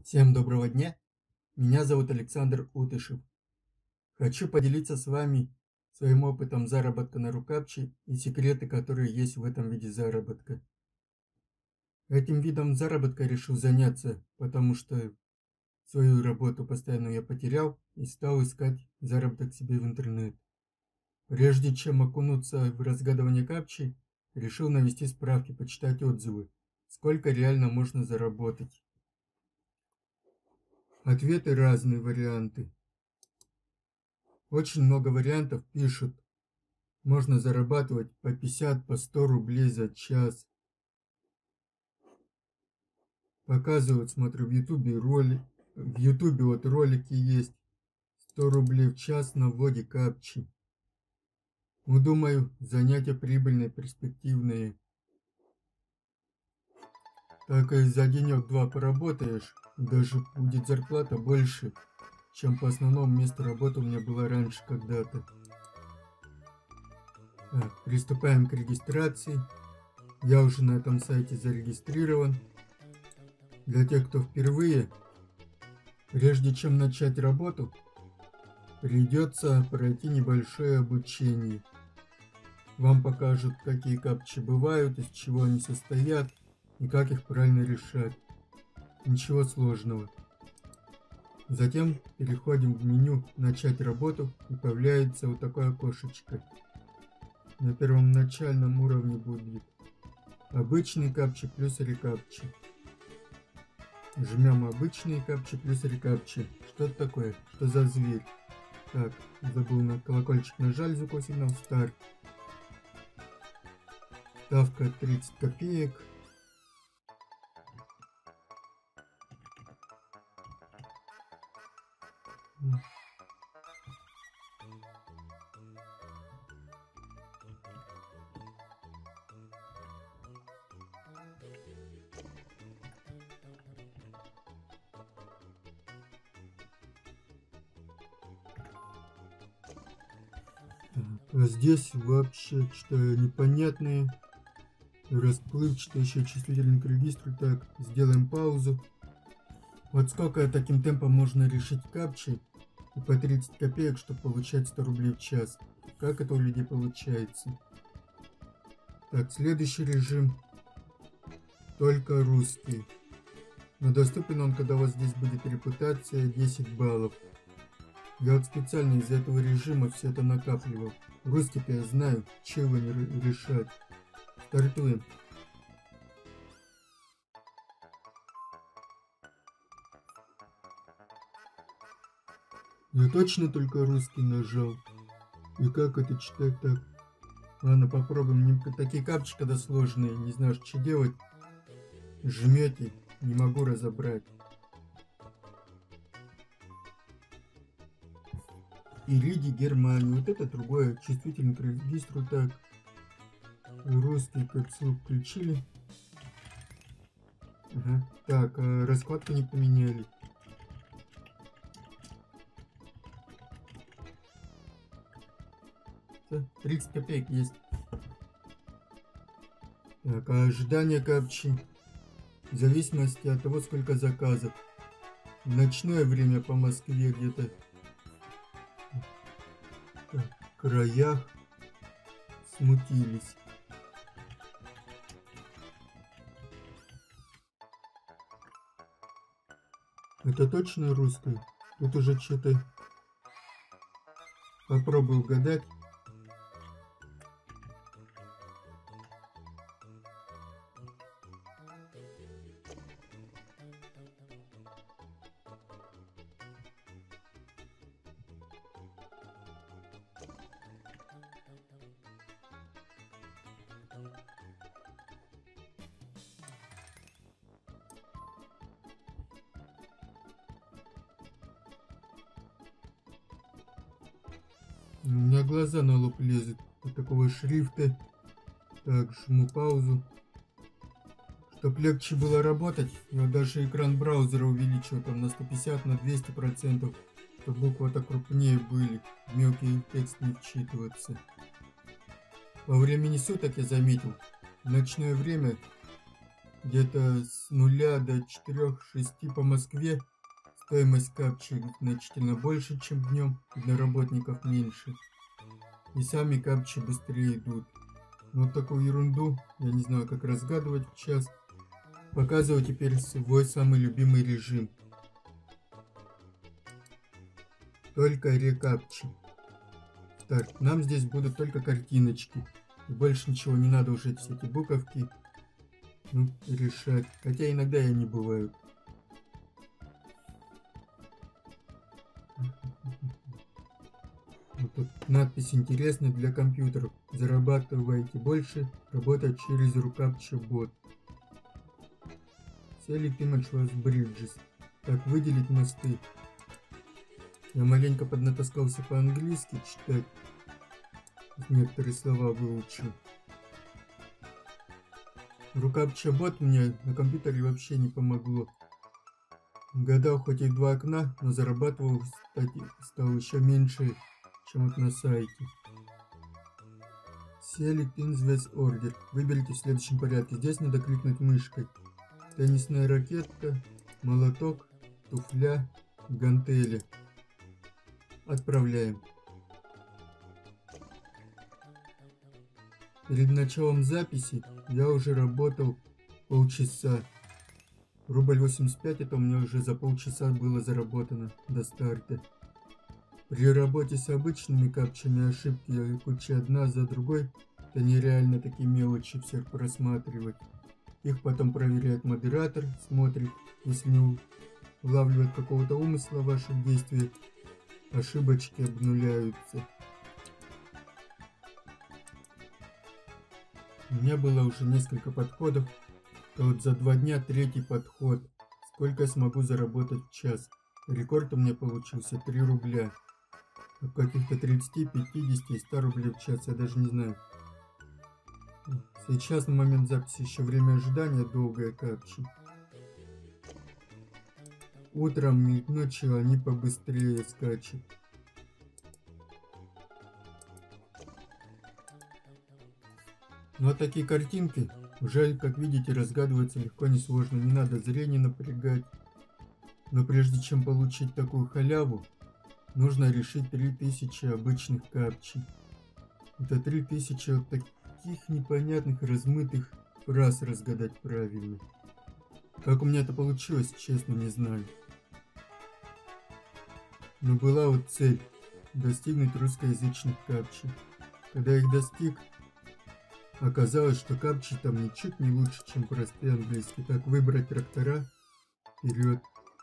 Всем доброго дня! Меня зовут Александр Утышев. Хочу поделиться с вами своим опытом заработка на рукапче и секреты, которые есть в этом виде заработка. Этим видом заработка решил заняться, потому что свою работу постоянно я потерял и стал искать заработок себе в интернет. Прежде чем окунуться в разгадывание капчи, решил навести справки, почитать отзывы, сколько реально можно заработать. Ответы разные варианты. Очень много вариантов пишут. Можно зарабатывать по 50, по 100 рублей за час. Показывают, смотрю, в Ютубе вот ролики есть. 100 рублей в час на вводе капчи. Ну, думаю, занятия прибыльные, перспективные. Так и за денек-два поработаешь, даже будет зарплата больше, чем по основному месту работы у меня была раньше когда-то. Так, приступаем к регистрации. Я уже на этом сайте зарегистрирован. Для тех, кто впервые, прежде чем начать работу, придется пройти небольшое обучение. Вам покажут, какие капчи бывают, из чего они состоят и как их правильно решать. Ничего сложного. Затем переходим в меню «Начать работу» и появляется вот такое окошечко. На первом начальном уровне будет обычный капчи плюс рекапчи. Жмем обычные капчи плюс рекапчи. Что это такое? Что за зверь? Так, забыл на колокольчик нажали, звуковой сигнал, старт. Ставка 30 копеек. А здесь вообще что-то непонятное, расплывчатое, еще чувствительный к регистру. Так, сделаем паузу. Вот сколько таким темпом можно решить капчи и по 30 копеек, чтобы получать 100 рублей в час. Как это у людей получается? Так, следующий режим. Только русский. Но доступен он, когда у вас здесь будет репутация 10 баллов. Я вот специально из-за этого режима все это накапливал. Русский-то я знаю, чего не решать. Стартуем. Я точно только русский нажал. И как это читать так? Ладно, попробуем. Такие капчи, когда сложные, не знаешь, что делать. Жмете, не могу разобрать. Ириди, Германия. Вот это другое. Чувствительный к регистру. Так. Русский как звук включили. Ага. Так, раскладку не поменяли. Все, 30 копеек есть. Так, а ожидание капчи в зависимости от того, сколько заказов. В ночное время по Москве где-то в краях смутились. Это точно русский? Тут уже что-то попробую угадать. У меня глаза на лоб лезут от такого шрифта. Так, жму паузу. Чтоб легче было работать, я даже экран браузера увеличил там на 150, на 200%, чтобы буквы-то крупнее были, в мелкий текст не вчитываться. По времени суток я заметил, в ночное время где-то с 0 до 4-6 по Москве. Стоимость капчи значительно больше, чем днем, и для работников меньше. И сами капчи быстрее идут. Но вот такую ерунду, я не знаю, как разгадывать в час. Показываю теперь свой самый любимый режим. Только рекапчи. Старт. Нам здесь будут только картиночки. И больше ничего не надо уже все эти буковки решать. Хотя иногда и они бывают. Вот тут надпись интересная для компьютеров. Зарабатывайте больше, работая через рукапча-бот. Select Image was Bridges. Так, выделить мосты. Я маленько поднатаскался по-английски читать. Некоторые слова выучил. Рукапча-бот мне на компьютере вообще не помогло. Гадал хоть и 2 окна, но зарабатывал, кстати, стал еще меньше, чем вот на сайте. Select in this order. Выберите в следующем порядке. Здесь надо кликнуть мышкой. Теннисная ракетка, молоток, туфля, гантели. Отправляем. Перед началом записи я уже работал полчаса. Рубль 85 это у меня уже за полчаса было заработано до старта. При работе с обычными капчами ошибки куча одна за другой. Это нереально такие мелочи всех просматривать. Их потом проверяет модератор, смотрит, если не улавливает какого-то умысла в ваших действиях, ошибочки обнуляются. У меня было уже несколько подходов, то вот за 2 дня 3-й подход. Сколько я смогу заработать в час? Рекорд у меня получился 3 рубля. От каких-то 30, 50 и 100 рублей в час, я даже не знаю. Сейчас на момент записи еще время ожидания долгое капчи. Утром и ночью они побыстрее скачут. Вот такие картинки уже, как видите, разгадываются легко, несложно, не надо зрение напрягать. Но прежде чем получить такую халяву, нужно решить 3000 обычных капчи. Это 3000 вот таких непонятных размытых фраз разгадать правильно. Как у меня это получилось, честно не знаю. Но была вот цель — достигнуть русскоязычных капчи. Когда я их достиг, оказалось, что капчи там ничуть не лучше, чем простые английские. Так, выбрать трактора, вперед.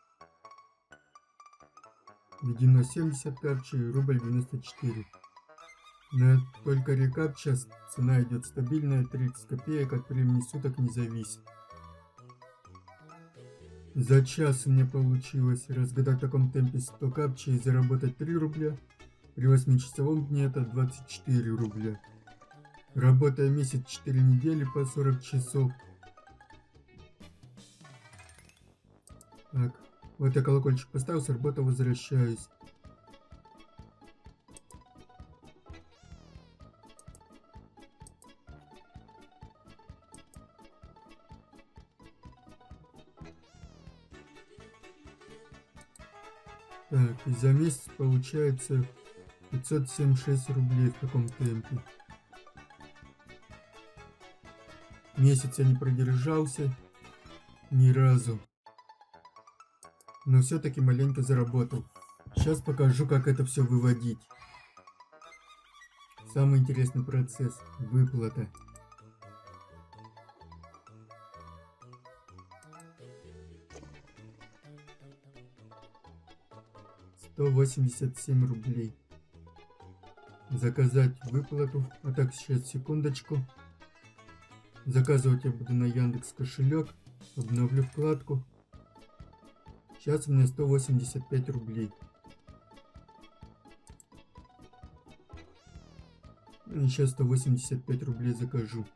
Введено 70 капчи, рубль 94. На только рекапча цена идет стабильная, 30 копеек, от времени суток не зависит. За час мне получилось разгадать в таком темпе 100 капчи и заработать 3 рубля. При 8-часовом дне это 24 рубля. Работая месяц 4 недели по 40 часов. Так, вот я колокольчик поставил, с работы возвращаюсь. Так, и за месяц получается 576 рублей в таком темпе. Месяц я не продержался ни разу, но все-таки маленько заработал. Сейчас покажу, как это все выводить. Самый интересный процесс — выплата. $187 рублей. Заказать выплату. А так, сейчас секундочку. Заказывать я буду на Яндекс кошелек. Обновлю вкладку. Сейчас у меня 185 рублей. И сейчас 185 рублей закажу.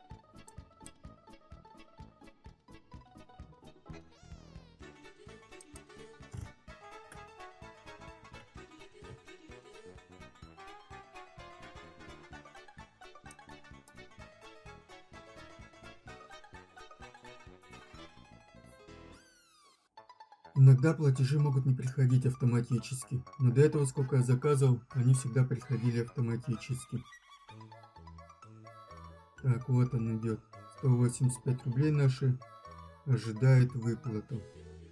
Иногда платежи могут не приходить автоматически, но до этого, сколько я заказывал, они всегда приходили автоматически. Так, вот он идет. 185 рублей наши ожидает выплату.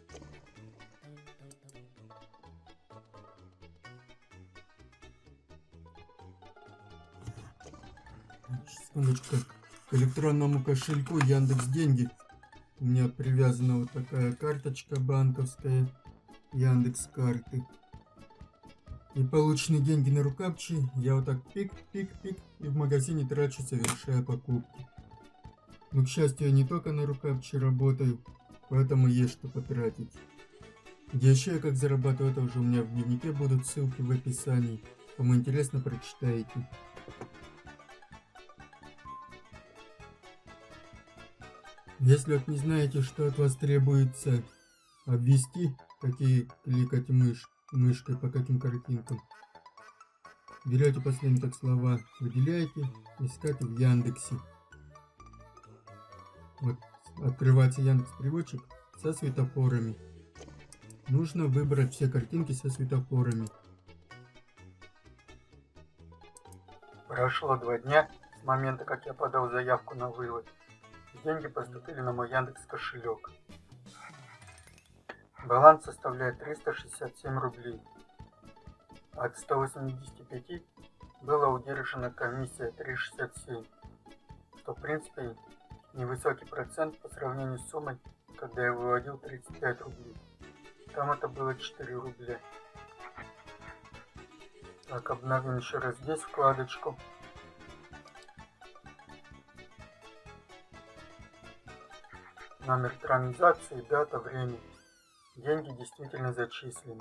Секундочку. К электронному кошельку Яндекс.Деньги у меня привязана вот такая карточка банковская Яндекс.Карты. И полученные деньги на рукапчи я вот так пик-пик-пик и в магазине трачу, совершая покупки. Но, к счастью, я не только на рукапчи работаю, поэтому есть что потратить. Где еще я как зарабатываю, это уже у меня в дневнике будут ссылки в описании. Кому интересно, прочитайте. Если вот не знаете, что от вас требуется обвести, какие кликать мышкой по каким картинкам, берете последние так слова, выделяете, искать в Яндексе. Вот открывается Яндекс переводчик со светофорами. Нужно выбрать все картинки со светофорами. Прошло 2 дня с момента, как я подал заявку на вывод. Деньги поступили на мой Яндекс кошелек. Баланс составляет 367 рублей. От 185 была удержана комиссия 3,67, что в принципе невысокий процент по сравнению с суммой, когда я выводил 35 рублей. Там это было 4 рубля. Так, обновим еще раз здесь вкладочку. Номер транзакции, дата, время. Деньги действительно зачислены.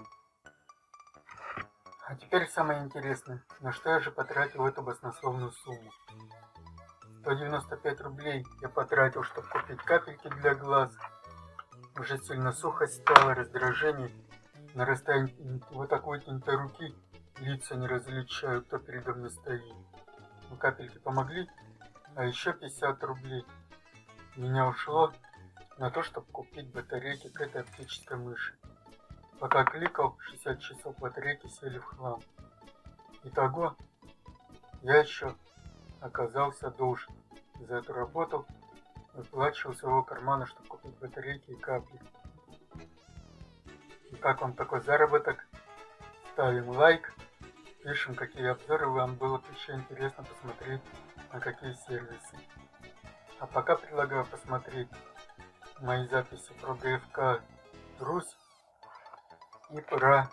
А теперь самое интересное, на что я же потратил эту баснословную сумму. 195 рублей я потратил, чтобы купить капельки для глаз. Уже сильно сухо стало, раздражение. Нарастает вот так вытянутой руки, лица не различаю, кто передо мной стоит. Но капельки помогли, а еще 50 рублей у меня ушло на то, чтобы купить батарейки к этой оптической мыши. Пока кликал, 60 часов батарейки сели в хлам. Итого, я еще оказался должен. За эту работу выплачивал своего кармана, чтобы купить батарейки и капли. И как вам такой заработок? Ставим лайк, пишем, какие обзоры вам было бы еще интересно посмотреть, на какие сервисы. А пока предлагаю посмотреть мои записи про ГФК Русь и про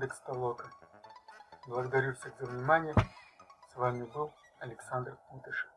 Яндекс.Толока. Благодарю всех за внимание. С вами был Александр Кутышев.